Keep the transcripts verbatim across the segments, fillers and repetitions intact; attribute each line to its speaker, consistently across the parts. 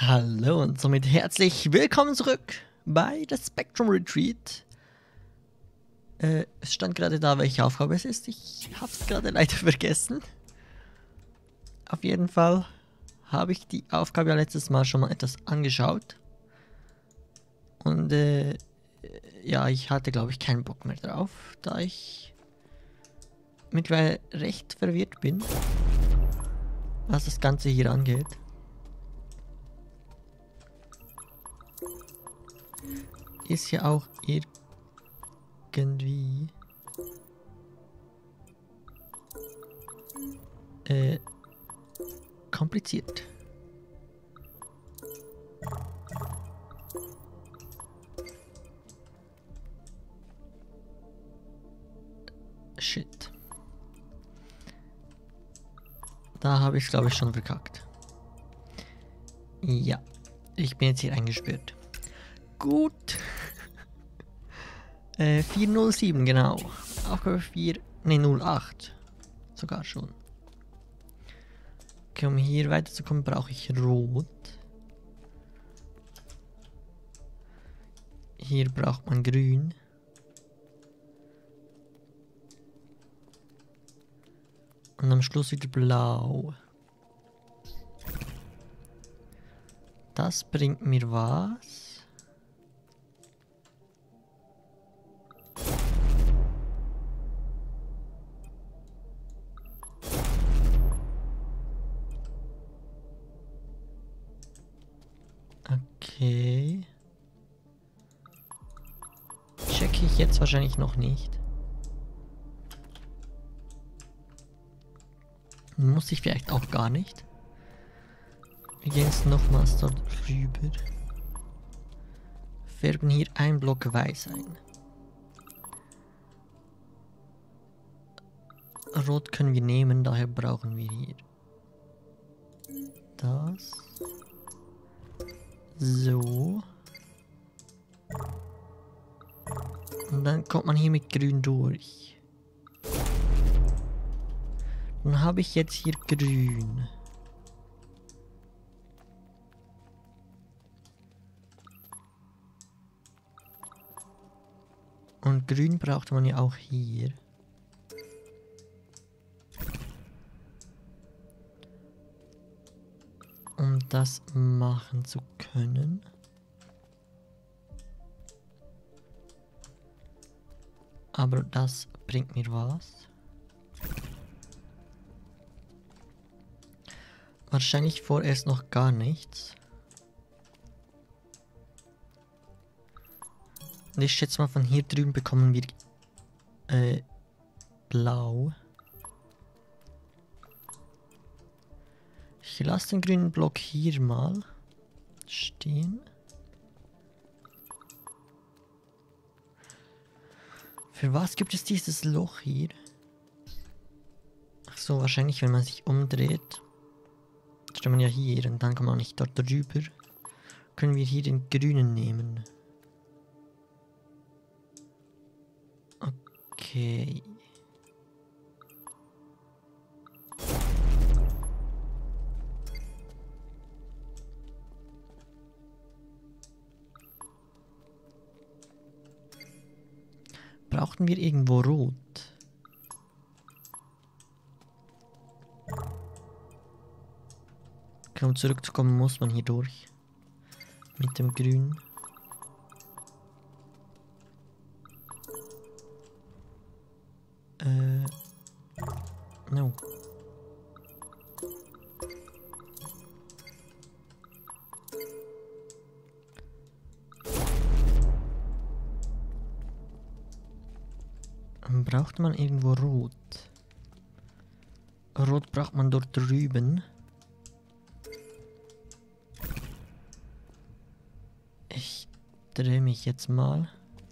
Speaker 1: Hallo und somit herzlich willkommen zurück bei der Spectrum Retreat. Äh, es stand gerade da, welche Aufgabe es ist. Ich habe es gerade leider vergessen. Auf jeden Fall habe ich die Aufgabe ja letztes Mal schon mal etwas angeschaut. Und äh, ja, ich hatte glaube ich keinen Bock mehr drauf, da ich mittlerweile recht verwirrt bin, was das Ganze hier angeht. Ist ja auch irgendwie äh, kompliziert. Shit. Da habe ich es glaube ich schon verkackt. Ja, ich bin jetzt hier eingesperrt. Gut. äh, vier null sieben, genau. Aufgabe vier, ne null acht. Sogar schon. Okay, um hier weiterzukommen, brauche ich Rot. Hier braucht man Grün. Und am Schluss wieder Blau. Das bringt mir was? Okay. Checke ich jetzt wahrscheinlich noch nicht. Muss ich vielleicht auch gar nicht. Wir gehen jetzt nochmals dort rüber. Färben hier einen Block weiß ein. Rot können wir nehmen, daher brauchen wir hier das. So. Und dann kommt man hier mit Grün durch. Dann habe ich jetzt hier Grün. Und Grün braucht man ja auch hier. Um das machen zu können. Aber das bringt mir was. Wahrscheinlich vorerst noch gar nichts. Und ich schätze mal, von hier drüben bekommen wir äh, Blau. Ich lasse den grünen Block hier mal stehen. Für was gibt es dieses Loch hier? Ach so, wahrscheinlich, wenn man sich umdreht. Steht man ja hier und dann kann man nicht dort drüber. Können wir hier den grünen nehmen. Okay. Brauchten wir irgendwo Rot? Okay, um zurückzukommen, muss man hier durch. Mit dem Grün. Äh. No. Braucht man irgendwo Rot? Rot braucht man dort drüben. Ich drehe mich jetzt mal.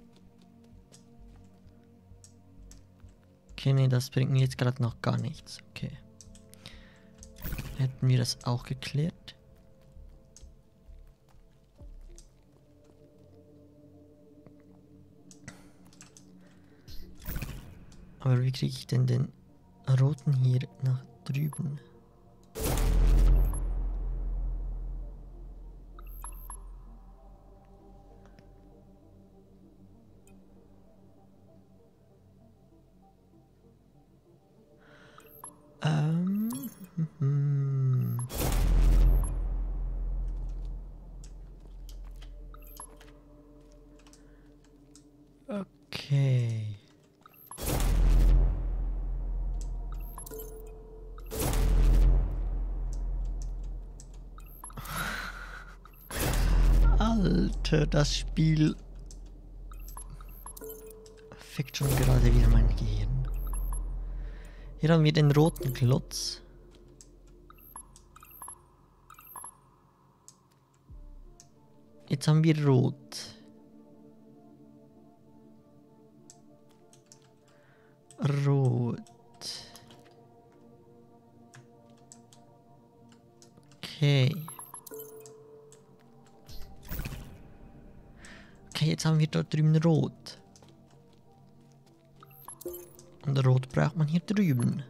Speaker 1: Okay, nee, das bringt mir jetzt gerade noch gar nichts. Okay. Hätten wir das auch geklärt? Aber wie kriege ich denn den roten hier nach drüben? Okay. Alter, das Spiel fickt schon gerade wieder mein Gehirn. Hier haben wir den roten Klotz. Jetzt haben wir rot. Rot. Okay. Okay, jetzt haben wir dort drüben rot. Und rot braucht man hier drüben.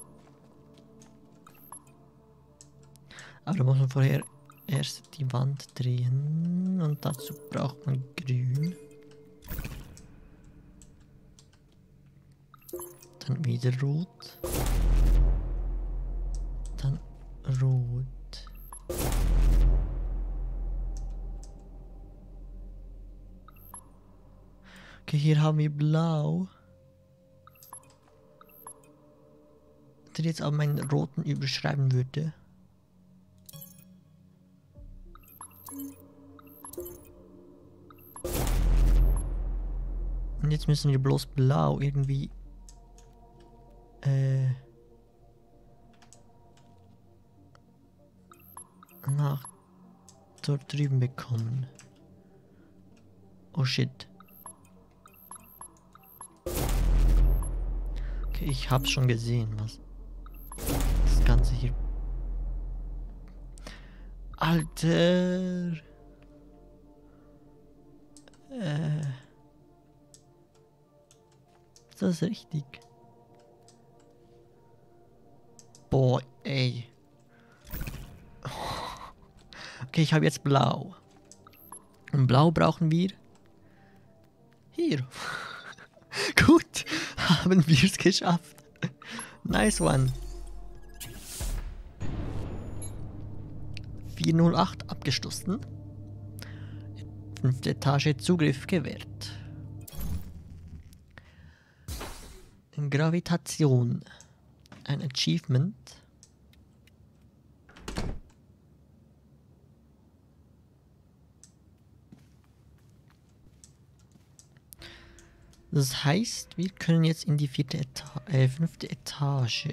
Speaker 1: Aber da muss man vorher erst die Wand drehen. Und dazu braucht man grün. Dann wieder rot. Dann rot. Okay, hier haben wir blau. Wenn ich jetzt aber meinen roten überschreiben würde. Und jetzt müssen wir bloß blau irgendwie äh, nach dort drüben bekommen. Oh shit. Okay, ich hab's schon gesehen, was das Ganze hier... Alter! Äh... Ist das richtig? Boah, ey. Okay, ich habe jetzt blau. Und blau brauchen wir... Hier. Gut, haben wir es geschafft. Nice one. vierhundertacht abgestoßen. Fünfte Etage Zugriff gewährt. Gravitation. Ein Achievement. Das heißt, wir können jetzt in die vierte Eta äh, fünfte Etage.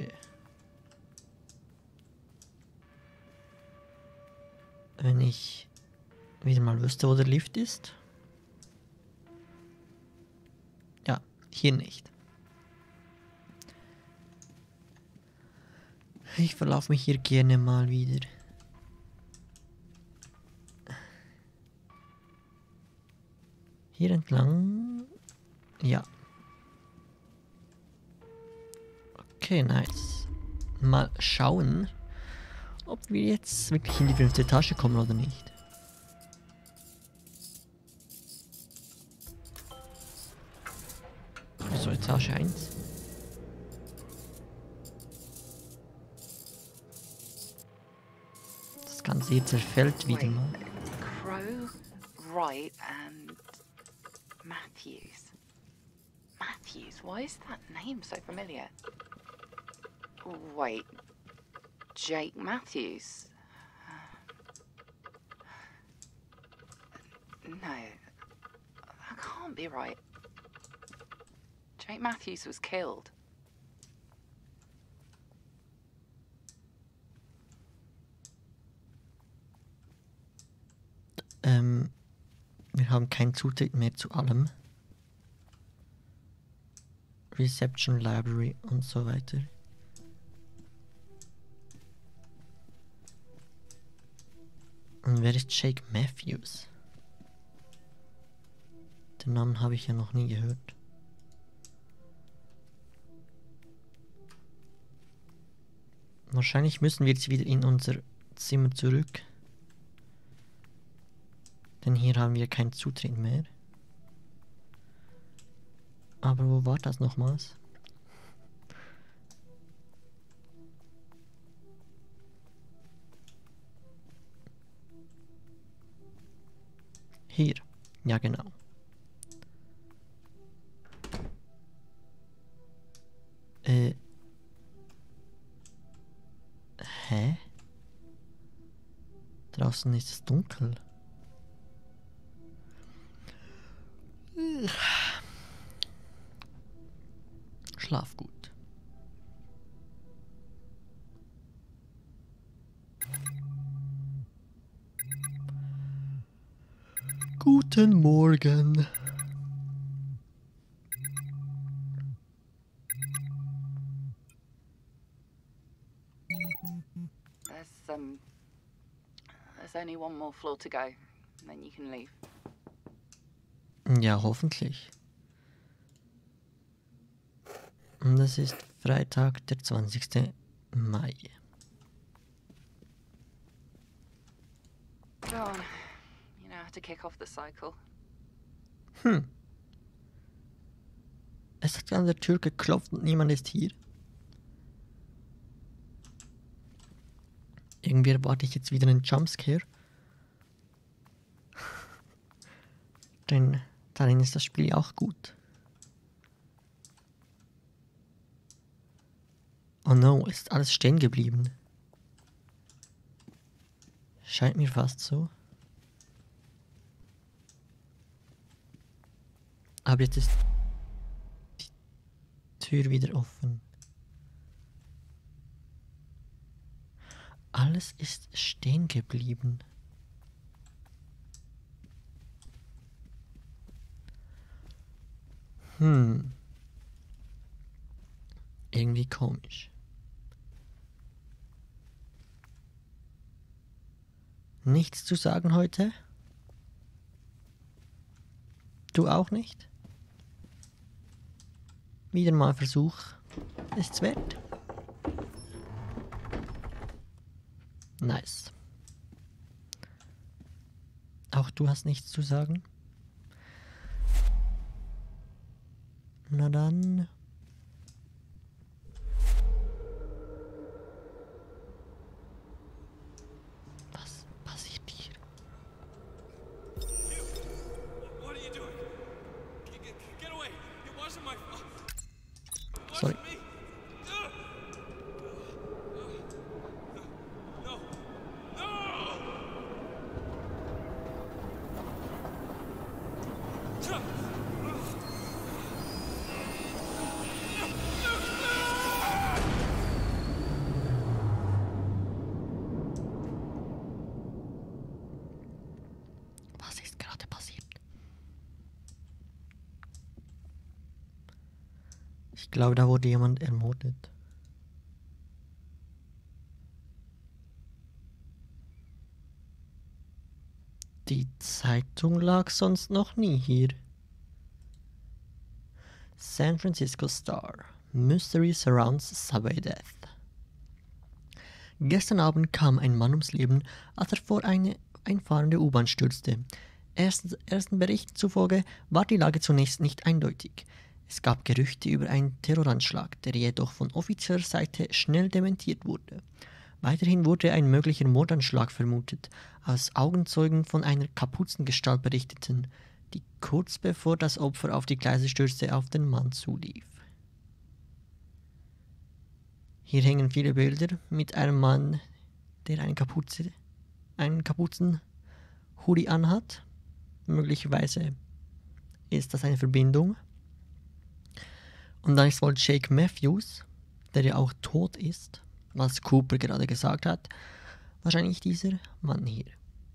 Speaker 1: Wenn ich wieder mal wüsste, wo der Lift ist. Ja, hier nicht. Ich verlaufe mich hier gerne mal wieder. Hier entlang. Ja. Okay, nice. Mal schauen, ob wir jetzt wirklich in die fünfte Etage kommen oder nicht. Also Etage eins. Das Ganze hier zerfällt wieder mal.
Speaker 2: Crow, Wright and Matthews. Matthews? Why is that name so familiar? Wait, Jake Matthews? No, that can't be right. Jake Matthews was killed.
Speaker 1: Ähm, wir haben keinen Zutritt mehr zu allem. Reception, Library und so weiter. Und wer ist Jake Matthews? Den Namen habe ich ja noch nie gehört. Wahrscheinlich müssen wir jetzt wieder in unser Zimmer zurück. Denn hier haben wir keinen Zutritt mehr. Aber wo war das nochmals? Hier. Ja, genau. Draußen ist es dunkel. Schlaf gut. Guten Morgen.
Speaker 2: There's um. There's only one more floor to go, and then you can leave.
Speaker 1: Ja, hoffentlich. Und es ist Freitag, der zwanzigste Mai.
Speaker 2: Go on. You know how to kick off the cycle.
Speaker 1: Hm. Es hat an der Tür geklopft und niemand ist hier. Irgendwie erwarte ich jetzt wieder einen Jumpscare. Denn darin ist das Spiel ja auch gut. Oh no, ist alles stehen geblieben. Scheint mir fast so. Aber jetzt ist die Tür wieder offen. Alles ist stehen geblieben. Hm. Irgendwie komisch. Nichts zu sagen heute? Du auch nicht? Wieder mal Versuch. Ist's wert? Nice. Auch du hast nichts zu sagen? Na dann. Was passiert hier?
Speaker 3: What are you doing? Get, get, get away! It wasn't my fault. It
Speaker 1: Sorry.
Speaker 3: wasn't me. No.
Speaker 1: Was ist gerade passiert? Ich glaube, da wurde jemand ermordet. Die Zeitung lag sonst noch nie hier. San Francisco Star. Mystery surrounds subway death. Gestern Abend kam ein Mann ums Leben, als er vor eine einfahrende U-Bahn stürzte. Ersten, ersten Berichten zufolge war die Lage zunächst nicht eindeutig. Es gab Gerüchte über einen Terroranschlag, der jedoch von offizieller Seite schnell dementiert wurde. Weiterhin wurde ein möglicher Mordanschlag vermutet, als Augenzeugen von einer Kapuzengestalt berichteten, die kurz bevor das Opfer auf die Gleise stürzte, auf den Mann zulief. Hier hängen viele Bilder mit einem Mann, der eine Kapuze, einen Kapuzenhoodie anhat. Möglicherweise ist das eine Verbindung. Und dann ist wohl Jake Matthews, der ja auch tot ist, was Cooper gerade gesagt hat. Wahrscheinlich dieser Mann hier.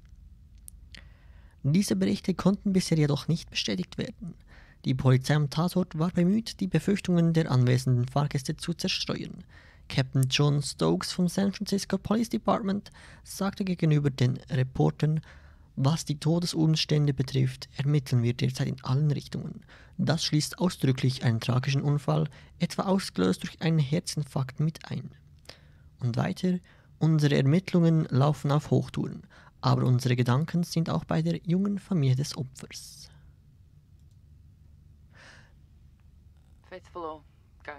Speaker 1: Diese Berichte konnten bisher jedoch nicht bestätigt werden. Die Polizei am Tatort war bemüht, die Befürchtungen der anwesenden Fahrgäste zu zerstreuen. Captain John Stokes vom San Francisco Police Department sagte gegenüber den Reportern, was die Todesumstände betrifft, ermitteln wir derzeit in allen Richtungen. Das schließt ausdrücklich einen tragischen Unfall, etwa ausgelöst durch einen Herzinfarkt, mit ein. Und weiter, unsere Ermittlungen laufen auf Hochtouren, aber unsere Gedanken sind auch bei der jungen Familie des Opfers.
Speaker 2: Fifth floor. Go.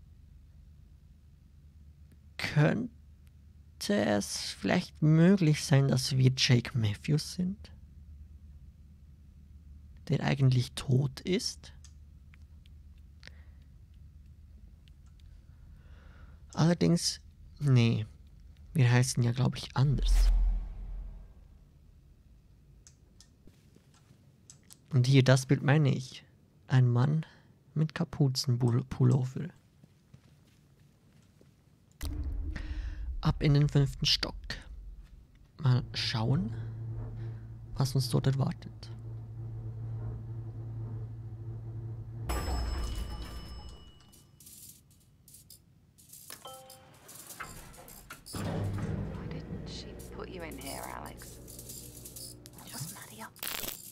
Speaker 1: Könnte es vielleicht möglich sein, dass wir Jake Matthews sind? Der eigentlich tot ist? Allerdings, nee, wir heißen ja, glaube ich, anders. Und hier, das Bild meine ich. Ein Mann mit Kapuzenpullover. Ab in den fünften Stock. Mal schauen, was uns dort erwartet.
Speaker 2: Why didn't she put you in here, Alex? What was Maddie up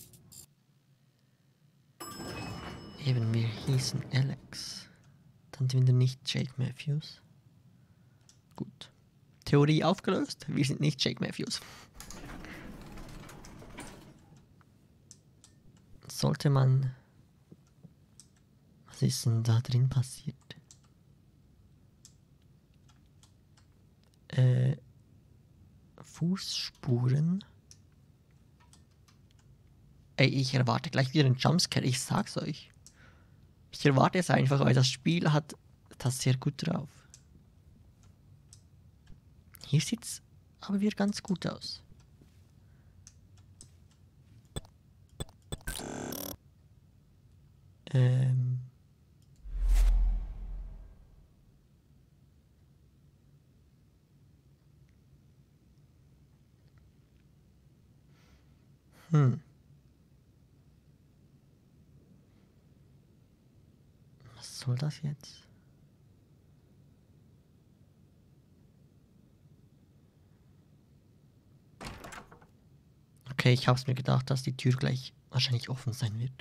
Speaker 2: to?
Speaker 1: Eben, wir hießen Alex. Dann sind wir nicht Jake Matthews. Gut. Theorie aufgelöst. Wir sind nicht Jake Matthews. Sollte man... Was ist denn da drin passiert? Äh... Fußspuren. Ey, ich erwarte gleich wieder einen Jumpscare, ich sag's euch. Ich erwarte es einfach, weil das Spiel hat das sehr gut drauf. Hier sieht's aber wieder ganz gut aus. Ähm... Hm. Was soll das jetzt? Okay, ich hab's mir gedacht, dass die Tür gleich wahrscheinlich offen sein wird.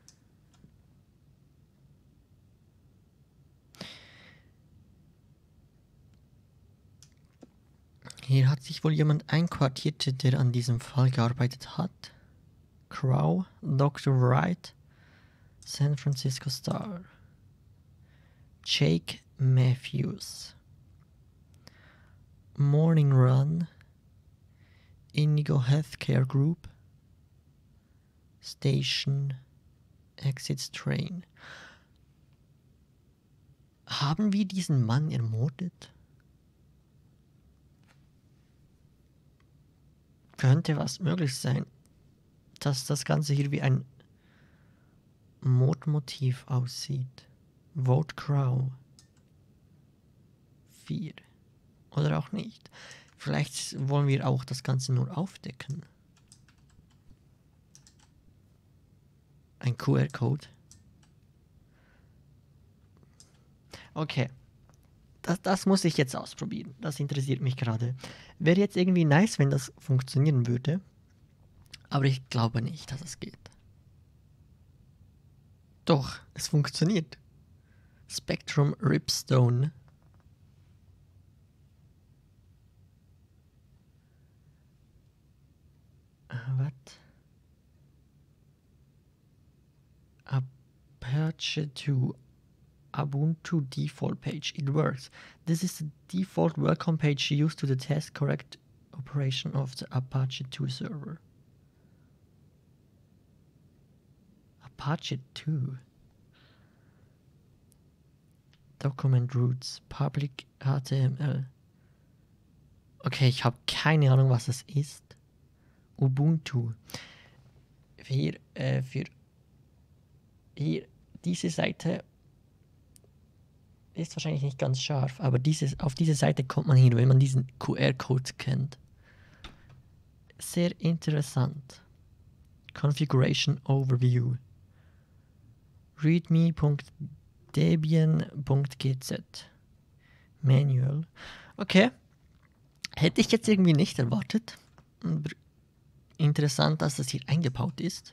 Speaker 1: Hier hat sich wohl jemand einquartiert, der an diesem Fall gearbeitet hat. Crow, Doktor Wright, San Francisco Star. Jake Matthews. Morning Run. Indigo Healthcare Group. Station. Exits Train. Haben wir diesen Mann ermordet? Könnte was möglich sein, dass das Ganze hier wie ein Mordmotiv aussieht. Vote Crow. vier. Oder auch nicht. Vielleicht wollen wir auch das Ganze nur aufdecken. Ein Q R-Code. Okay. Das, das muss ich jetzt ausprobieren. Das interessiert mich gerade. Wäre jetzt irgendwie nice, wenn das funktionieren würde. Aber ich glaube nicht, dass es geht. Doch, es funktioniert. Spectrum Ripstone. Was? Apache two. Ubuntu default page. It works. This is the default welcome page used to the test correct operation of the Apache two server. Apache two. Document Roots. Public H T M L. Okay, ich habe keine Ahnung, was es ist. Ubuntu. Hier, äh, für hier, diese Seite ist wahrscheinlich nicht ganz scharf, aber dieses, auf diese Seite kommt man hin, wenn man diesen Q R-Code kennt. Sehr interessant. Configuration Overview. readme.debian.gz. Manual. Okay. Hätte ich jetzt irgendwie nicht erwartet. Interessant, dass das hier eingebaut ist.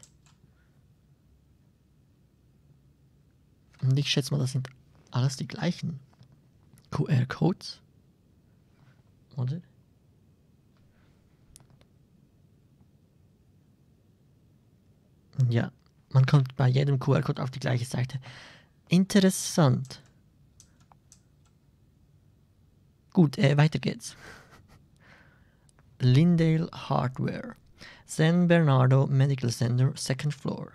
Speaker 1: Und ich schätze mal, das sind alles die gleichen Q R-Codes. Oder? Ja, man kommt bei jedem Q R-Code auf die gleiche Seite. Interessant. Gut, äh, weiter geht's. Lindale Hardware. San Bernardo Medical Center, second floor.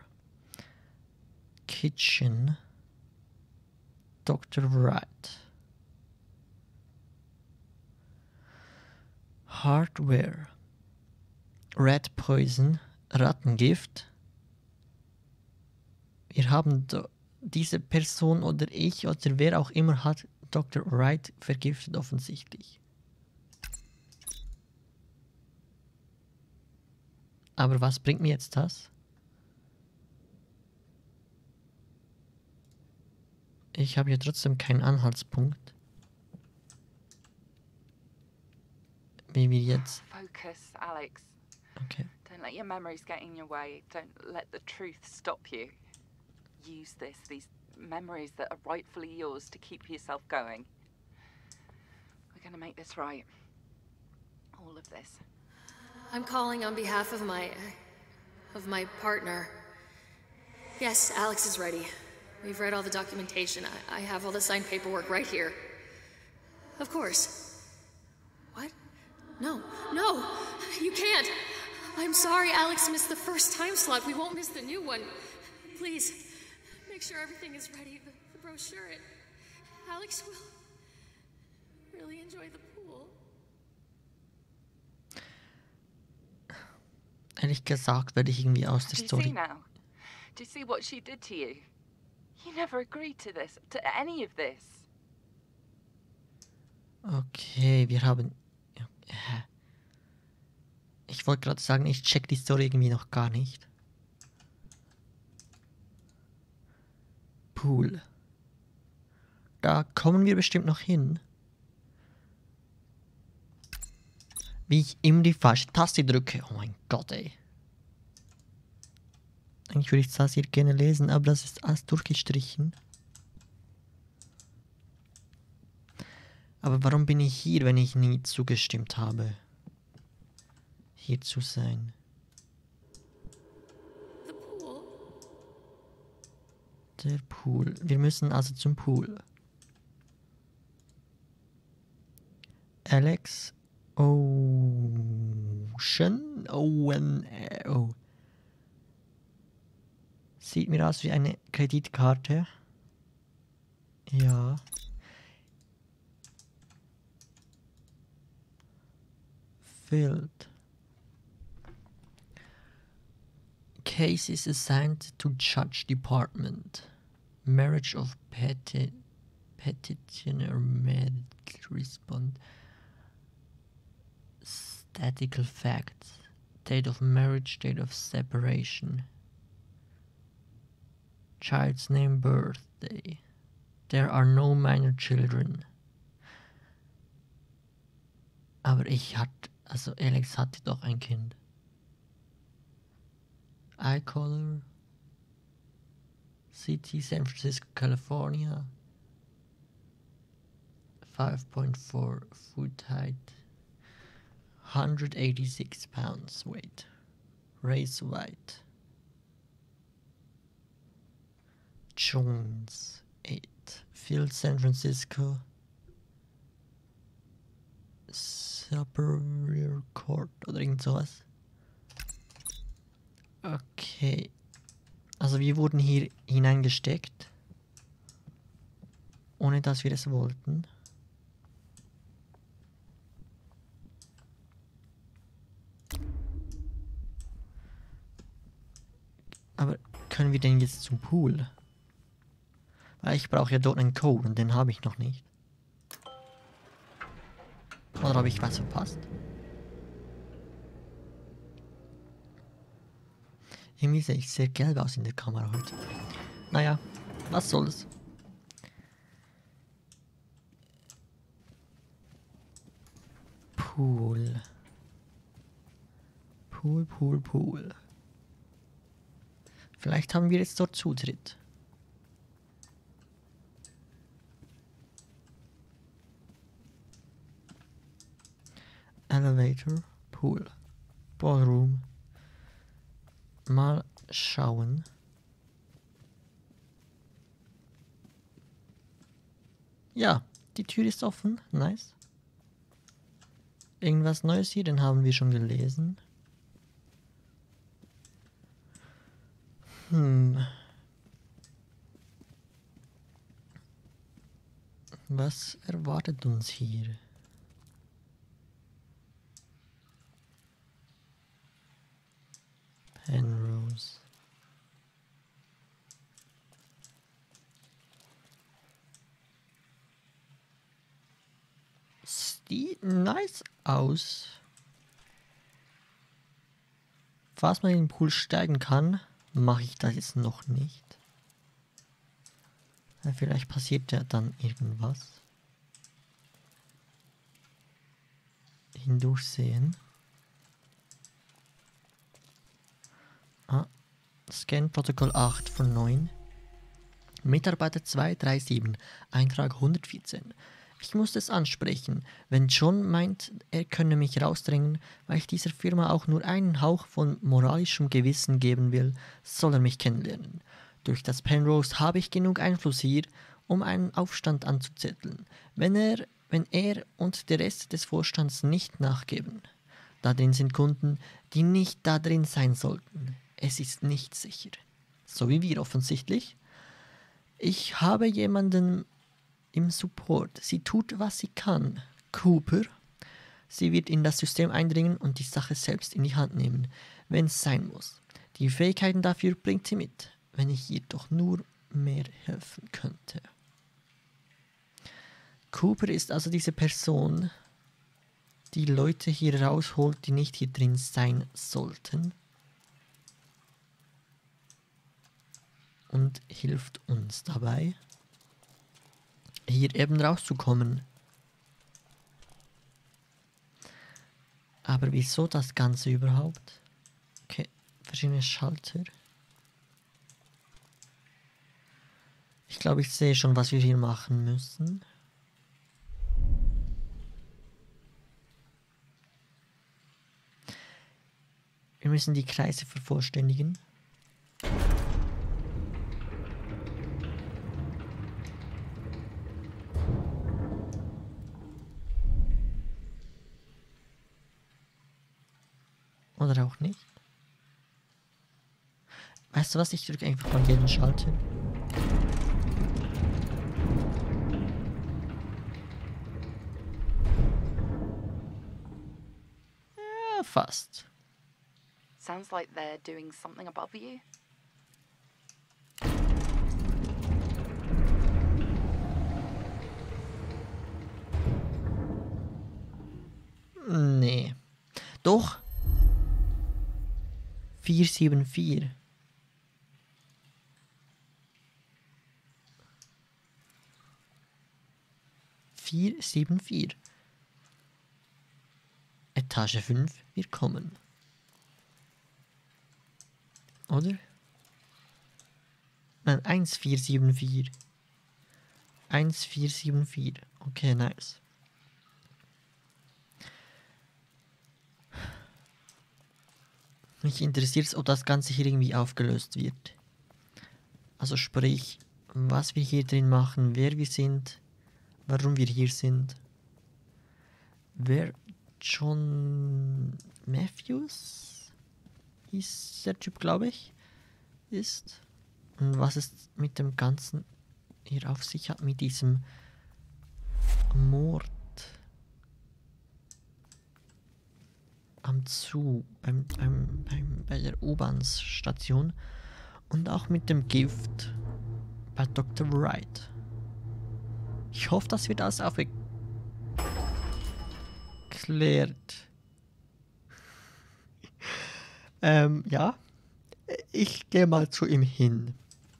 Speaker 1: Kitchen. Doktor Wright. Hardware. Rat Poison. Rattengift. Wir haben do, diese Person oder ich oder wer auch immer hat Doktor Wright vergiftet offensichtlich. Aber was bringt mir jetzt das? Ich habe ja trotzdem keinen Anhaltspunkt. Wie wir jetzt...
Speaker 2: Focus, Alex.
Speaker 1: Okay.
Speaker 2: Don't let your memories get in your way. Don't let the truth stop you. Use this, these memories that are rightfully yours to keep yourself going. We're gonna make this right. All of this.
Speaker 4: I'm calling on behalf of my... of my partner. Yes, Alex is ready. We've read all the documentation. I, I have all the signed paperwork right here. Of course. What? No, no! You can't! I'm sorry Alex missed the first time slot. We won't miss the new one. Please, make sure everything is ready. The, the brochure, it... Alex will really enjoy the pool.
Speaker 1: Ehrlich gesagt werde ich irgendwie aus der
Speaker 2: Do you see
Speaker 1: Story...
Speaker 2: now? Do you see what she did to you? You never agreed to this, to any of this.
Speaker 1: Okay, wir haben... Ja, hä? Ich wollte gerade sagen, ich check die Story irgendwie noch gar nicht. Pool. Da kommen wir bestimmt noch hin. Wie ich immer die falsche Taste drücke. Oh mein Gott, ey. Eigentlich würde ich das hier gerne lesen, aber das ist alles durchgestrichen. Aber warum bin ich hier, wenn ich nie zugestimmt habe, hier zu sein?
Speaker 4: The pool?
Speaker 1: Der Pool. Wir müssen also zum Pool. Alex Ocean? Owen. Oh. Sieht mir aus wie eine Kreditkarte. Ja. Filled. Case is assigned to Judge Department. Marriage of peti petitioner med respond. Statistical facts. Date of marriage, date of separation. Child's name, birthday. There are no minor children. Aber ich hatte, also Alex hatte doch ein Kind. Eye color. City, San Francisco, California. five point four foot height. one hundred eighty-six pounds weight. Race white. Jones, eight. Field, San Francisco. Superior Court oder irgend sowas. Okay. Also wir wurden hier hineingesteckt. Ohne dass wir es wollten. Aber können wir denn jetzt zum Pool? Weil ich brauche ja dort einen Code und den habe ich noch nicht. Oder habe ich was verpasst? Irgendwie sehe ich sehr gelb aus in der Kamera heute. Naja, was soll's. Pool. Pool, Pool, Pool. Vielleicht haben wir jetzt dort Zutritt. Elevator, Pool, Ballroom. Mal schauen. Ja, die Tür ist offen. Nice. Irgendwas Neues hier, den haben wir schon gelesen. Hm. Was erwartet uns hier? Penrose. die nice aus. Falls man in den Pool steigen kann, mache ich das jetzt noch nicht. Ja, vielleicht passiert ja dann irgendwas. Hindurchsehen. Ah, Scan-Protokoll acht von neun. Mitarbeiter zwei drei sieben, Eintrag hundertvierzehn. Ich muss es ansprechen. Wenn John meint, er könne mich rausdrängen, weil ich dieser Firma auch nur einen Hauch von moralischem Gewissen geben will, soll er mich kennenlernen. Durch das Penrose habe ich genug Einfluss hier, um einen Aufstand anzuzetteln, wenn er, wenn er und der Rest des Vorstands nicht nachgeben. Da drin sind Kunden, die nicht da drin sein sollten. Es ist nicht sicher. So wie wir offensichtlich. Ich habe jemanden im Support. Sie tut, was sie kann. Cooper. Sie wird in das System eindringen und die Sache selbst in die Hand nehmen, wenn es sein muss. Die Fähigkeiten dafür bringt sie mit, wenn ich ihr doch nur mehr helfen könnte. Cooper ist also diese Person, die Leute hier rausholt, die nicht hier drin sein sollten. Und hilft uns dabei, hier eben rauszukommen. Aber wieso das Ganze überhaupt? Okay, verschiedene Schalter. Ich glaube, ich sehe schon, was wir hier machen müssen. Wir müssen die Kreise vervollständigen. Oder auch nicht. Weißt du was? Ich drücke einfach mal jeden Schalter. Ja, fast.
Speaker 2: Sounds like they're doing something above you.
Speaker 1: Nee. Doch. vier sieben vier. vier sieben vier. Etage fünf, wir kommen. Oder? Nein, eins vier sieben vier. eins vier sieben vier. Okay, nice. Mich interessiert es, ob das Ganze hier irgendwie aufgelöst wird. Also sprich, was wir hier drin machen, wer wir sind, warum wir hier sind. Wer John Matthews ist der Typ, glaube ich, ist. Und was es mit dem Ganzen hier auf sich hat, mit diesem Mord am Zoo, beim, beim, beim, bei der U-Bahn-Station und auch mit dem Gift bei Doktor Wright. Ich hoffe, das wird alles aufgeklärt. ähm, ja. Ich gehe mal zu ihm hin.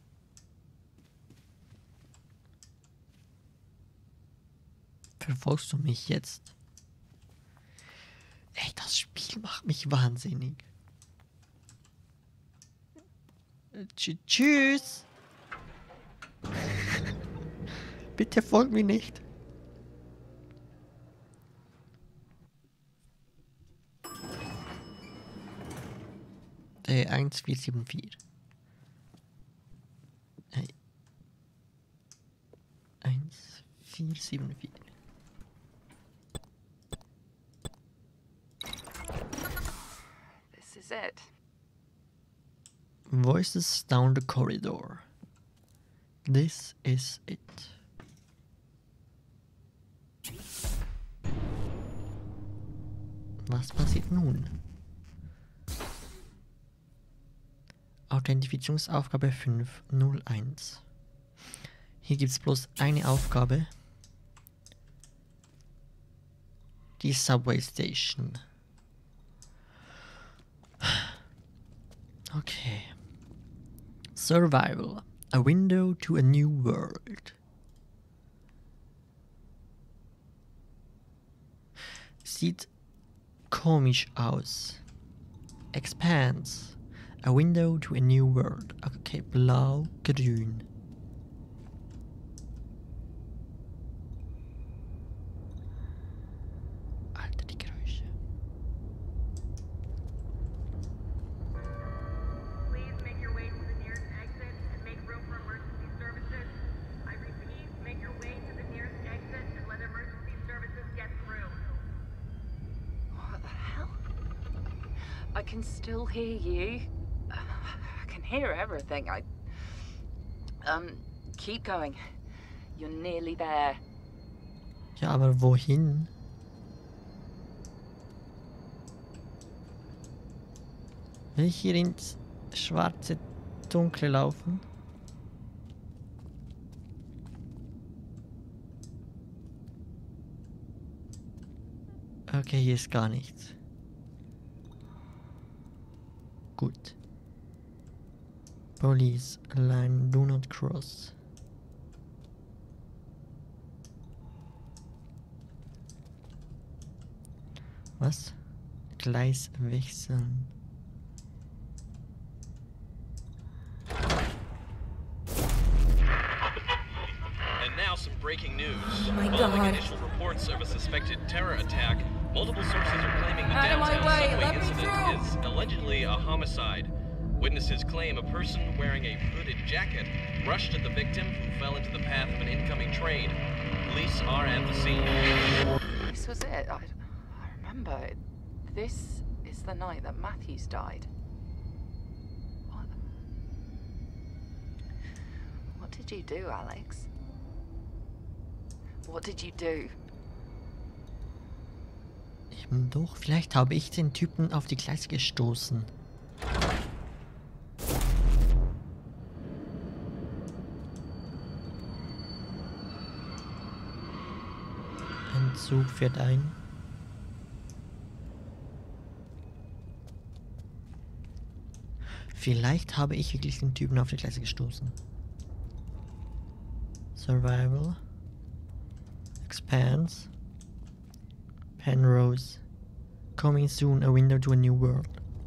Speaker 1: Verfolgst du mich jetzt? Ey, das Spiel macht mich wahnsinnig. Tsch- Tschüss. Bitte folg mir nicht. Äh, eins vier sieben vier. Äh, eins vier sieben vier.
Speaker 2: This is it.
Speaker 1: Voices down the corridor. This is it. Was passiert nun? Authentifizierungsaufgabe fünf null eins. Hier gibt es bloß eine Aufgabe. Die Subway Station. Okay. Survival. A window to a new world. Sieht komisch aus. Expanse. A window to a new world. Okay, blau, grün. Alter, die Geräusche.
Speaker 5: Please make your way to the nearest exit and make room for emergency services. I repeat, make your way to the nearest exit and let emergency services get through.
Speaker 2: What the hell? I can still hear you. I can hear everything. I... Um, keep going. You're nearly there.
Speaker 1: Ja, aber wohin? Will ich hier ins schwarze Dunkle laufen? Okay, hier ist gar nichts. Gut. Police line, do not cross. Was? Gleis wechseln.
Speaker 6: And now some breaking news.
Speaker 7: Oh my
Speaker 6: Following
Speaker 7: God.
Speaker 6: initial reports of a suspected terror attack, multiple sources are claiming the
Speaker 7: Out of my
Speaker 6: downtown
Speaker 7: way,
Speaker 6: subway
Speaker 7: let me
Speaker 6: incident
Speaker 7: through.
Speaker 6: is allegedly a homicide. Witnesses claim a person wearing a hooded jacket rushed at the victim who fell into the path of an incoming train. Police are at the scene.
Speaker 2: This was it. I, I remember. This is the night that Matthews died. What? What did you do, Alex? What did you do?
Speaker 1: Eben doch, vielleicht habe ich den Typen auf die Gleise gestoßen. Ein Zug fährt ein. Vielleicht habe ich wirklich den Typen auf die Gleise gestoßen. Survival. Expanse. Penrose. Coming soon, a window to a new world.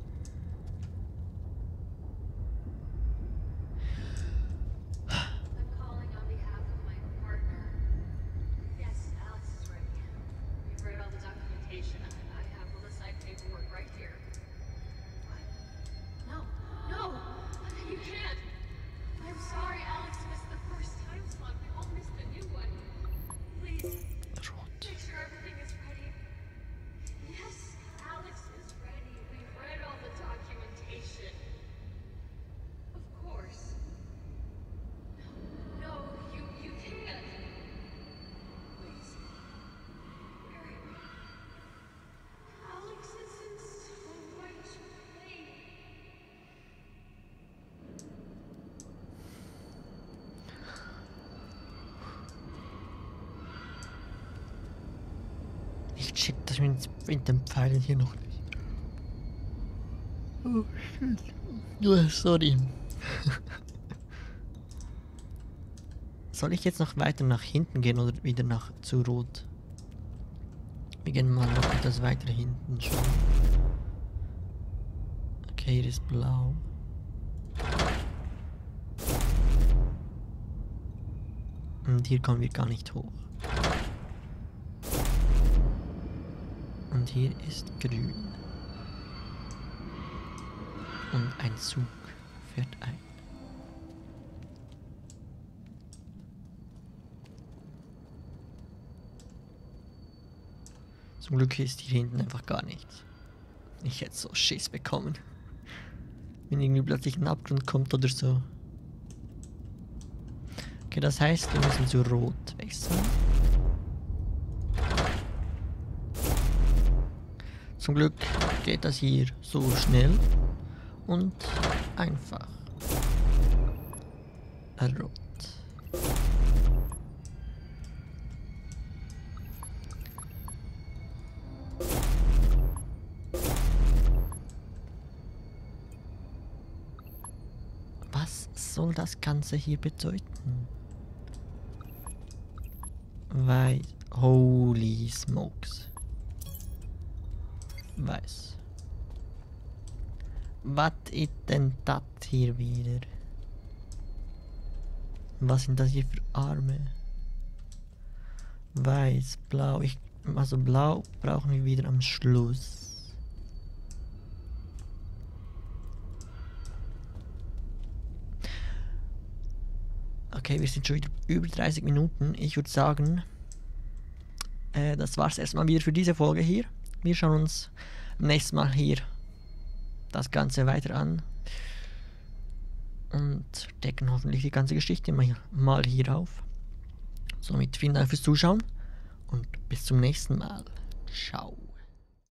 Speaker 4: I'm calling on behalf of my partner. Yes, Alex is ready. We've read all the documentation. I, I have all the signed paperwork right here. What? No, no! You can't! I'm sorry Alex missed the first time slot. We all missed the new one. Please,
Speaker 1: Rot.
Speaker 4: make sure everything is ready. Yes, Alex is ready. We've read all the documentation. Of course. No, you you can't. Please. Where? Alex is in so much pain.
Speaker 1: Ich check das mit, mit den Pfeilen hier noch nicht. Oh shit. Oh, sorry. Soll ich jetzt noch weiter nach hinten gehen oder wieder nach zu rot? Wir gehen mal noch etwas weiter hinten schon. Okay, hier ist blau. Und hier kommen wir gar nicht hoch. Und hier ist grün. Und ein Zug fährt ein. Zum Glück ist hier hinten einfach gar nichts. Ich hätte so Schiss bekommen. Wenn irgendwie plötzlich ein Abgrund kommt oder so. Okay, das heißt, wir müssen zu Rot wechseln. Zum Glück geht das hier so schnell und einfach. Rot. Was soll das Ganze hier bedeuten? Weiß. Holy smokes. Weiß. Was ist denn das hier wieder? Was sind das hier für Arme? Weiß, blau. Ich, also blau brauchen wir wieder am Schluss. Okay, wir sind schon wieder über dreißig Minuten. Ich würde sagen, äh, das war's erstmal wieder für diese Folge hier. Wir schauen uns nächstes Mal hier das Ganze weiter an. Und decken hoffentlich die ganze Geschichte mal, mal hier auf. Somit vielen Dank fürs Zuschauen und bis zum nächsten Mal. Ciao.